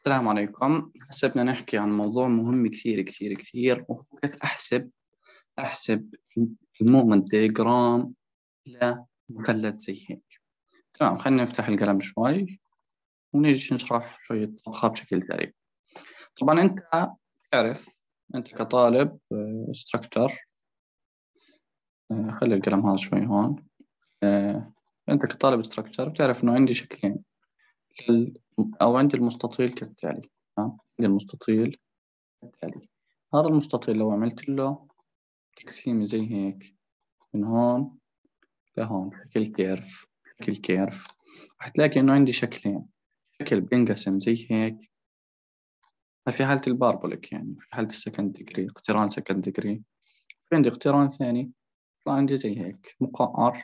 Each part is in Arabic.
السلام عليكم. هسه بدنا نحكي عن موضوع مهم كثير كثير كثير، وهو كيف أحسب المومنت ديجرام لمثلث زي هيك. تمام، خلينا نفتح القلم شوي ونيجي نشرح شوية طبخة بشكل سريع. طبعا أنت تعرف، أنت كطالب ستراكشر، خلي القلم هذا شوي هون. أنت كطالب ستراكشر بتعرف إنه عندي شكلين، أو عندي المستطيل كالتالي. عندي المستطيل كالتالي. هذا المستطيل لو عملت له تقسيمة زي هيك من هون لهون، شكل كيرف، هتلاقي إنه عندي شكلين. شكل بينقسم زي هيك، في حالة الباربوليك، يعني في حالة السكند ديجري، اقتران سكند ديجري. في عندي اقتران ثاني يطلع عندي زي هيك مقعر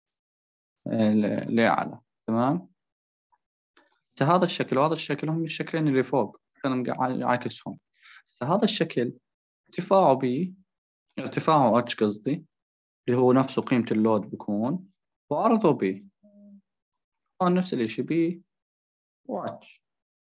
لأعلى. تمام. هذا الشكل وهذا الشكل هم الشكلين اللي فوق، أنا عاكسهم. هذا الشكل ارتفاعه اتش قصدي، اللي هو نفسه قيمة اللود بيكون، وعرضه بي، نفس الاشي بي واتش.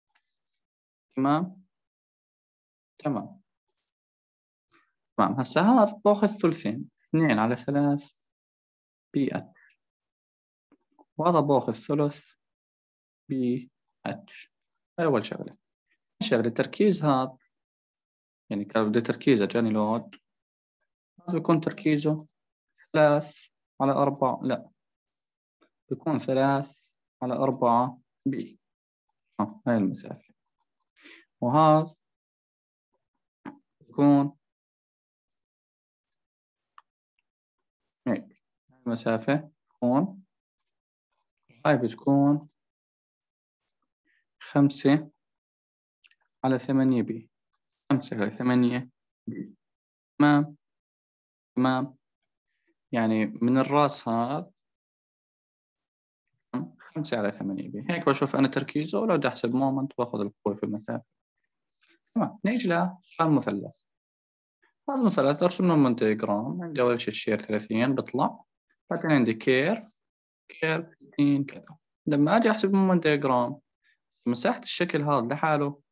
تمام. تمام. تمام. هسا هذا باخذ ثلثين، 2/3 بي اتش، وهذا باخذ ثلث بي اتش. هاي أول شغلة. التركيز هذا، يعني كان بده تركيزه جاني لود، هذا بيكون تركيزه 3/4، لا، بيكون 3/4 بي. هاي المسافة. وهذا بيكون هيك، المسافة هون. هاي بتكون 5/8 بي. 5/8 بي. تمام. تمام. يعني من الراس هذا 5/8 بي. هيك بشوف أنا تركيزه، ولو بدي أحسب مومنت باخذ القوة في المسافة. تمام. نيجي للمثلث. هذا المثلث أرسم له مومنت ديجرام. عندي أول شيء الشير 30 بطلع، بعدين عندي كيرف 60 كذا. لما أجي أحسب مومنت ديجرام، مساحة الشكل هذا لحاله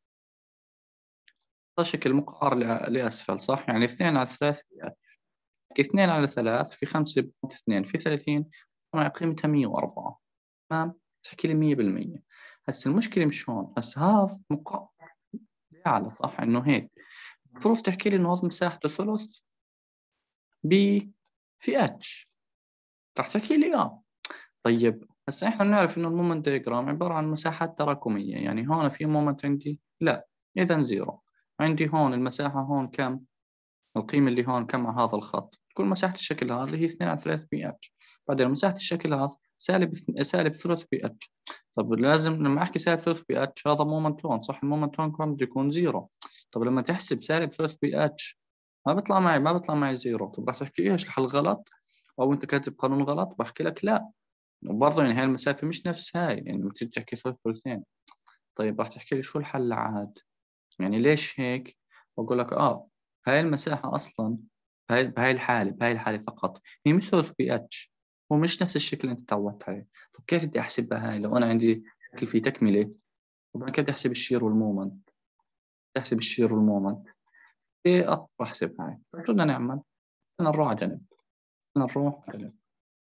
شكل مقعر لأسفل، صح؟ يعني 2/3 بي. 2/3 في 5.2 في 30، مع قيمتها 104. تمام. تحكي لي 100%. هسه المشكلة مش هون، هسه هذا مقعر لأعلى، صح؟ إنه هيك المفروض تحكي لي إنه هذا مساحته ثلث بي في اتش. راح تحكي لي طيب هسه احنا بنعرف إنه المومنت ديجرام عبارة عن مساحات تراكمية، يعني هون في مومنت عندي؟ لا، إذا زيرو. عندي هون المساحة هون كم؟ القيمة اللي هون كم على هذا الخط؟ تكون مساحة الشكل هذا هي 2/3 بي اتش. بعدين مساحة الشكل هذا سالب ثلث بي اتش. طب لازم لما أحكي سالب ثلث بي اتش هذا مومنت هون، صح؟ المومنت هون كم بده يكون؟ زيرو. طب لما تحسب سالب ثلث بي اتش ما بيطلع معي زيرو. طب راح تحكي إيش الحل غلط، أو أنت كاتب قانون غلط؟ بحكي لك لا، وبرضه يعني هاي المسافة مش نفس هاي، يعني بتيجي تحكي ثلث ثلثين. طيب راح تحكي لي شو الحل عاد؟ يعني ليش هيك؟ بقول لك هاي المساحة أصلا، بهاي الحالة فقط هي مش ثلث بي اتش، هو مش نفس الشكل اللي أنت تعودت عليه. طب كيف بدي أحسبها هاي لو أنا عندي شكل فيه تكملة؟ طبعا كيف بدي أحسب الشير والمومنت؟ بدي أحسب الشير والمومنت، إيه أقدر أحسب هاي؟ طيب شو بدنا نعمل؟ بدنا نروح على جنب. بدنا نروح على جنب.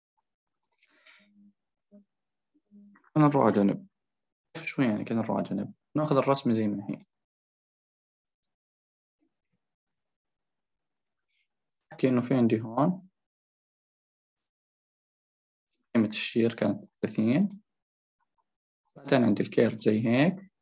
بدنا نروح على جنب. شو يعني كنا نروح على جنب؟ ناخذ الرسمة زي ما هي. أحكي إنه في عندي هون قيمة الشير كانت 30، بعدين عندي الكيرف زي هيك،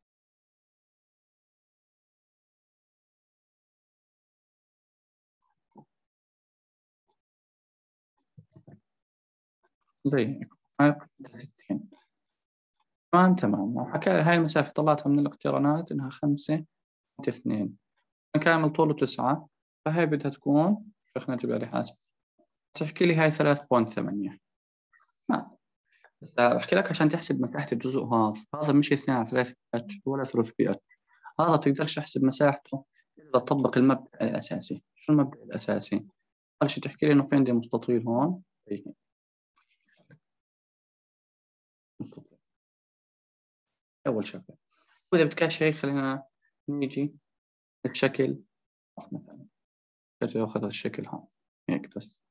زي هيك. هاي 60. تمام. تمام. وحكى هاي المسافة طلعتها من الاقترانات إنها 5.2، كامل طوله 9، فهي بدها تكون، خلينا نجيب عليه حاسب، تحكي لي هاي 3.8. ما بحكي لك عشان تحسب مساحة الجزء هذا مش 2/3 اتش ولا ثلث بي اتش. هذا تقدرش تحسب مساحته إذا تطبق المبدأ الأساسي. شو المبدأ الأساسي؟ أول شيء تحكي لي إنه في عندي مستطيل هون زي هيك. مستطيل. أول شغلة وإذا بدك شيء خلينا نيجي بشكل مثلا أخذ الشكل هذا هيك بس.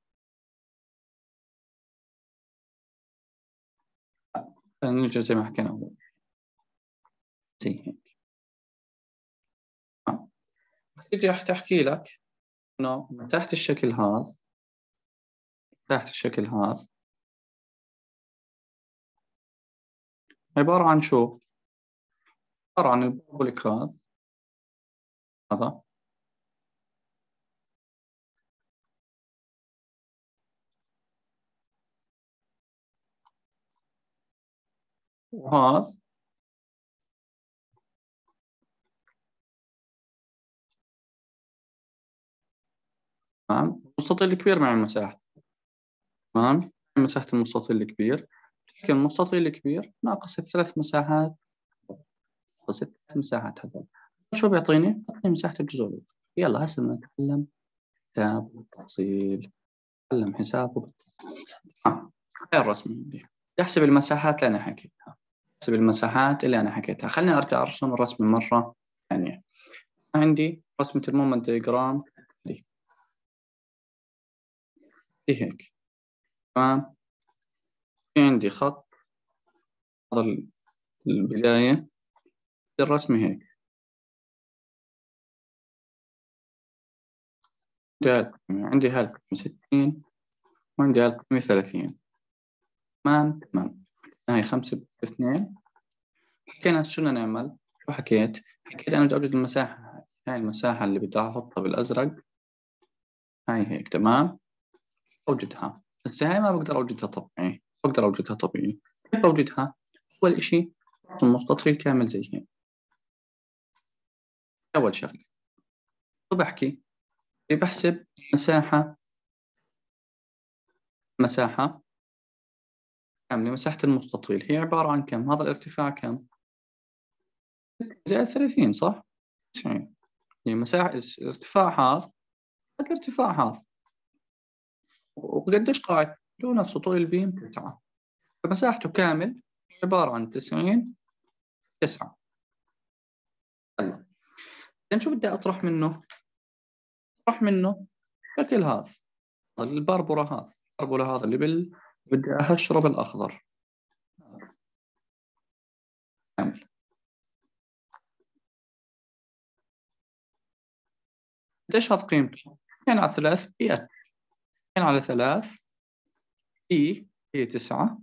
نرجع زي ما حكينا أول زي هيك. تيجي راح تحكي لك إنه تحت الشكل هذا، تحت الشكل هذا عبارة عن شو؟ عبارة عن البارابوليك هذا وهذا تمام. المستطيل الكبير مع المساحة، تمام، مساحة المستطيل الكبير، لكن المستطيل الكبير ناقص الثلاث مساحات، ناقص الثلاث مساحات هذول شو بيعطيني؟ بيعطيني مساحة الجزء الأول. يلا هسه نتكلم حساب بالتفصيل، نتكلم حساب بالتفصيل. هاي الرسمة عندي يحسب المساحات اللي أنا حكيتها، يحسب المساحات اللي أنا حكيتها. خليني أرجع أرسم الرسمة مرة ثانية. عندي رسمة المومنت ديجرام دي هيك، تمام. في عندي خط، هذا البداية الرسمة هيك، عندي هالقسمة 60 وعندي هالقسمة 30، تمام تمام. هاي 5 ب2. حكينا شو بدنا نعمل، شو حكيت؟ حكيت أنا بدي أوجد المساحة، هاي المساحة اللي بدي أحطها بالأزرق هاي هيك، تمام. أوجدها، بس هاي ما بقدر أوجدها طبيعي، بقدر أوجدها طبيعي. كيف أوجدها؟ أول إشي مستطيل كامل زي هيك، أول شغلة وبحكي بحسب مساحة كاملة. مساحة المستطيل هي عبارة عن كم؟ هذا الارتفاع كم؟ زائد 30 صح؟ 90. يعني مساحة ارتفاع هذا قد ارتفاع هذا، وقديش قاعد له نفسه طول البيم 9، فمساحته كامل عبارة عن 90 9. هلا إذن شو بدي أطرح منه؟ أطرح منه شكل هذا، البربرة هذا، البربرة هذا اللي بدي أهشره بالأخضر كامل. قديش هذا قيمته؟ 2 على 3 بي اتش، 2 على 3 بي هي 9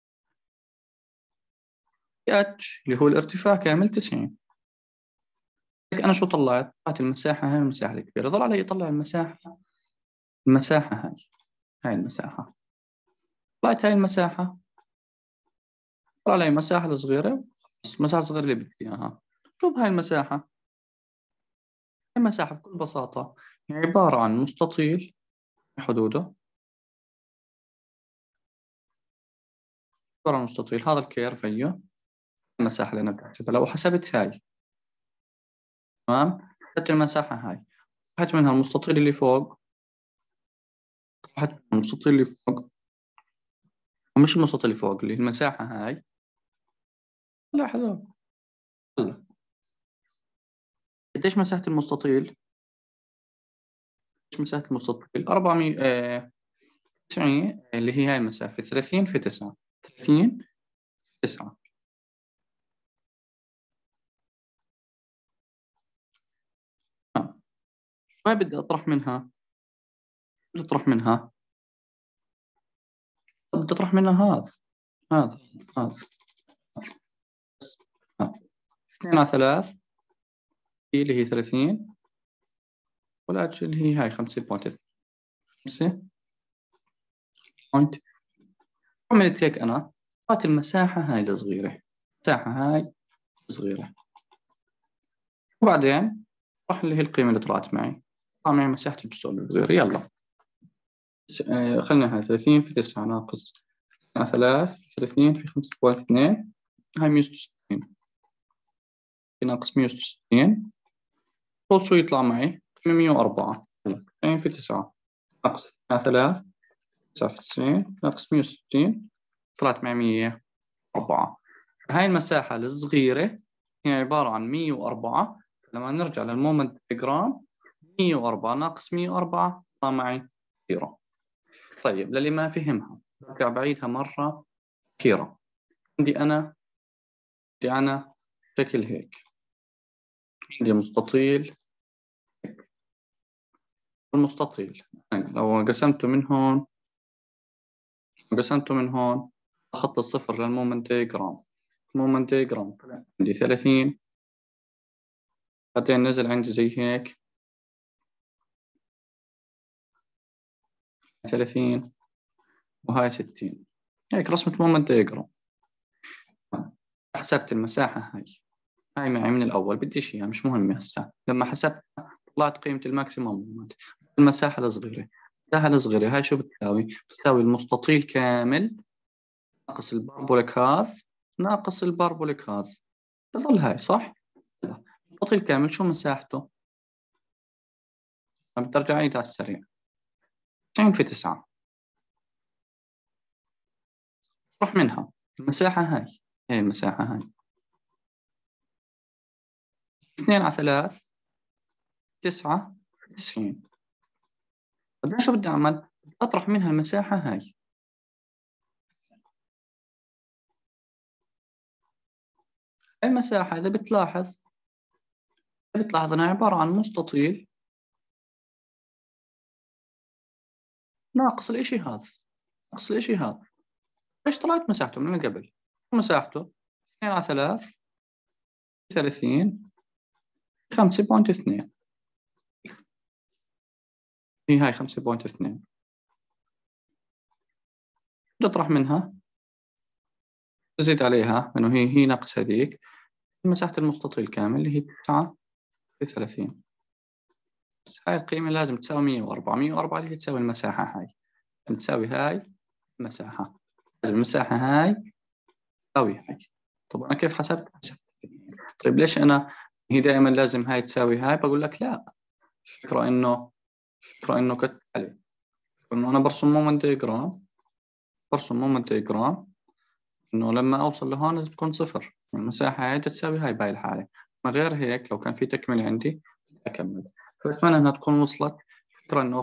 بي اتش اللي هو الارتفاع كامل 90. أنا شو طلعت؟ طلعت المساحة هاي المساحة الكبيرة، ظل علي يطلع المساحة هاي المساحة، طلعت هاي المساحة، طلع علي المساحة الصغيرة، المساحة الصغيرة اللي بدي إياها. شوف هاي المساحة، هاي المساحة بكل بساطة يعني عبارة عن مستطيل حدوده، عبارة عن مستطيل، هذا الكيرف هي المساحة اللي أنا بدي أحسبها. لو حسبت هاي، تمام، حسبت المساحة هاي، طلعت منها المستطيل اللي فوق، طلعت منها المستطيل اللي فوق، ومش المستطيل اللي فوق اللي هي المساحة هاي. لحظة، هلا قديش مساحة المستطيل؟ قديش مساحة المستطيل؟ 490 اللي هي هاي المسافة، 30 في 9، 30 9. هاي بدي أطرح منها، بدي أطرح منها، بدي أطرح منها هذا هذا هذا 2 على 3 هي اللي هي 30، والأجل اللي هي هاي 5.2، 5 بوينت. عملت هيك أنا، أعطيت المساحة هاي الصغيرة، المساحة هاي صغيرة، وبعدين راح اللي هي القيمة اللي طلعت معي، طلع معي مساحة الجزء الصغير. يلا خلينا هاي 30 في 9 ناقص 3، 30 في 5.2 هاي 160 ناقص 160، طول شو يطلع معي؟ 804. 90 في 9 ناقص 3، 9 في 90 ناقص 160، طلعت معي 104. هاي المساحة الصغيرة هي عبارة عن 104. لما نرجع للمومنت دياجرام 104 ناقص 104 طلع معي 0. طيب للي ما فهمها برجع بعيدها مرة أخيرة. عندي أنا شكل هيك، عندي مستطيل. المستطيل لو قسمته من هون خط الصفر للمومنت دياجرام. المومنت دياجرام طلع عندي 30، بعدين نزل عندي زي هيك 30 وهاي 60. هيك رسمة مومنت دياجرام. حسبت المساحة هاي معي من الأول، بديش إياها مش مهمة. هسه لما حسبت طلعت قيمة الماكسيمم مومنت. المساحة الصغيرة هاي شو بتساوي؟ بتساوي المستطيل كامل ناقص الباربوليك هذا ناقص الباربوليك هذا. تظل هاي صح؟ المستطيل كامل شو مساحته؟ بترجع عيد على السريع. 90 في 9 روح منها المساحة هاي المساحة هاي 2 على 3 9 90. بعدين شو بدي أعمل؟ أطرح منها المساحة هاي. المساحة إذا بتلاحظ أنها عبارة عن مستطيل ناقص الإشي هذا. ليش طلعت مساحته من قبل؟ مساحته 2 على 3 30 5.2. هاي 5.2. تطرح منها تزيد عليها إنه هي ناقص هذيك مساحة المستطيل كامل اللي هي 9 في 30. هاي القيمة لازم تساوي 104. 104 اللي هي تساوي المساحة هاي. تساوي هاي المساحة. لازم المساحة هاي تساوي هاي. طب أنا كيف حسبت؟ طيب ليش أنا هي دائما لازم هاي تساوي هاي؟ بقول لك لا. الفكرة إنه كالتالي، إنه أنا برسم مومنت دياجرام إنه لما أوصل لهون لازم تكون صفر. المساحة هاي تساوي هاي بهاي الحالة. ما غير هيك لو كان في تكملة عندي أكمل. فأتمنى إنها تكون وصلت. الفكرة إنه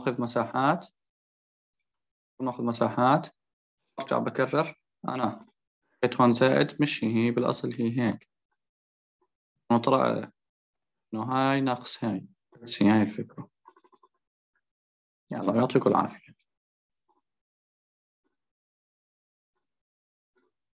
ناخذ مساحات. أرجع بكرر أنا حطيت هون زائد، مش هي بالأصل هي هيك. إنه ترى إنه هاي ناقص هاي، بس هي الفكرة. يلا يعطيكم العافية.